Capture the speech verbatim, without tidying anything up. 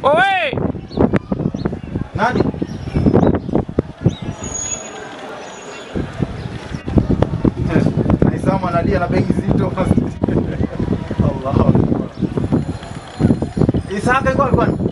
Oe! Nani? Aisama analia na begi zito. Allah. Isaka iko alikuwa